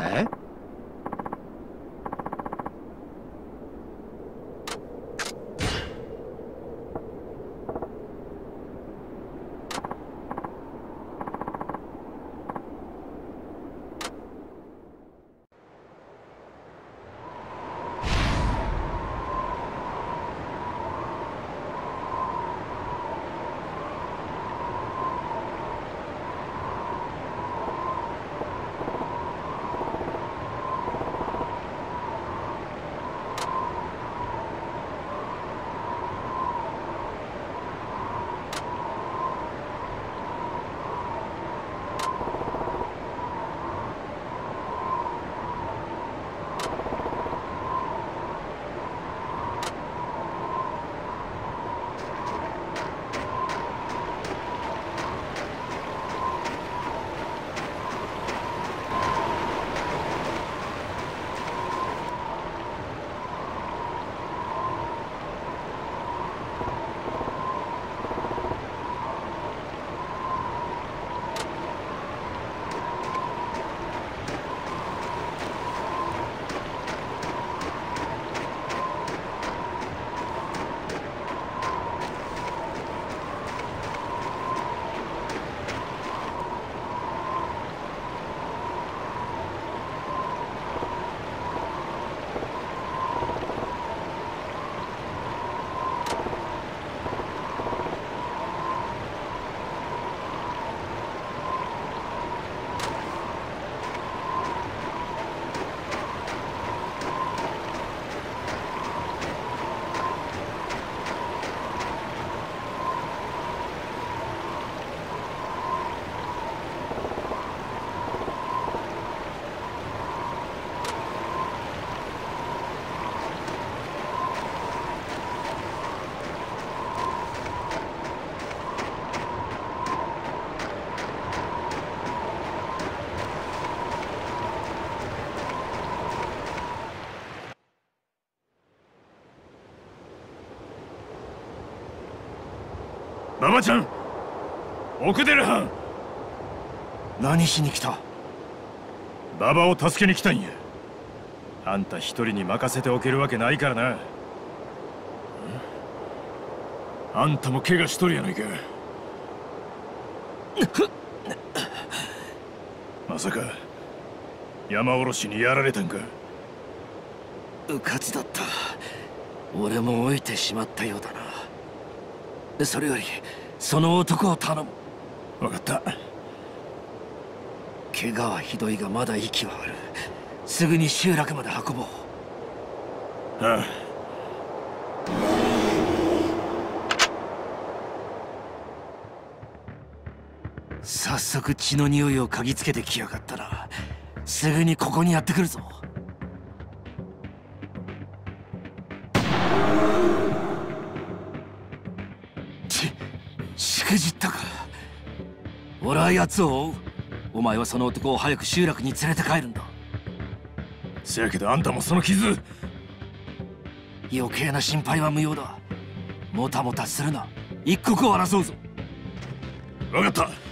え？ 馬場ちゃん、奥出る藩。 何しに来た？ 馬場を助けに来たんや。あんた一人に任せておけるわけないからな。あんたも怪我しとるやないか。まさか山おろしにやられたんか？ うかつだった。俺も老いてしまったようだな。それよりその男を頼む。 分かった。 怪我はひどいがまだ息はある。すぐに集落まで運ぼう。 ああ。 早速血の匂いを嗅ぎつけてきやがったな。すぐにここにやってくるぞ。しくじったか。俺は奴を追う。お前はその男を早く集落に連れて帰るんだ。 せやけどあんたもその傷。 余計な心配は無用だ。もたもたするな。一刻を争うぞ。 分かった。